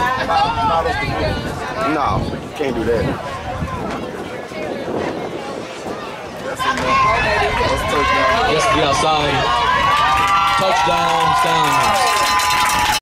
No, can't do that. Just to the outside. Touchdown, Stallions.